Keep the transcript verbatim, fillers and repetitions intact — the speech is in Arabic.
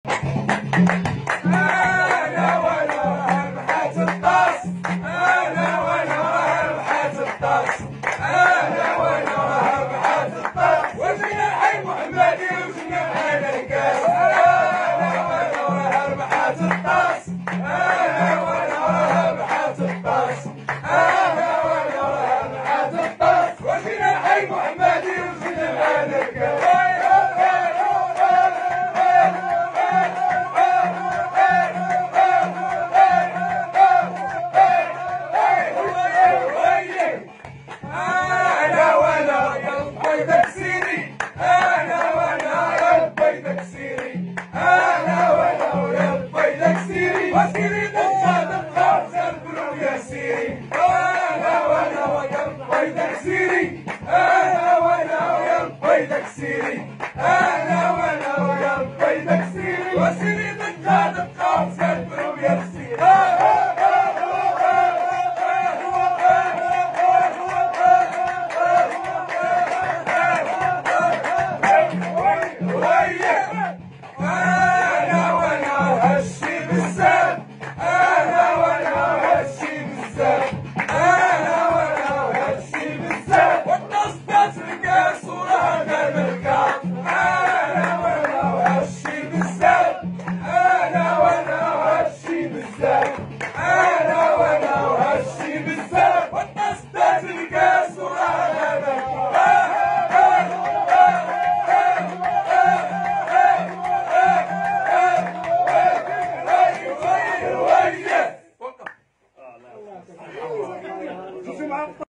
انا وانا ربحت الطاس، انا وانا ربحت الطاس، انا وانا ربحت الطاس، وجينا الحي محمدي وجينا معانا الكاس. انا وانا ربحت الطاس، انا وانا ربحت الطاس، انا وانا ربحت الطاس، وجينا الحي محمدي وجينا معانا الكاس. وسيري نجاد الخبز البلو يا سيري، انا وانا ويا بيدك سيري، انا وانا ويا بيدك سيري، انا وانا ويا بيدك سيري، وسيري نجاد الخبز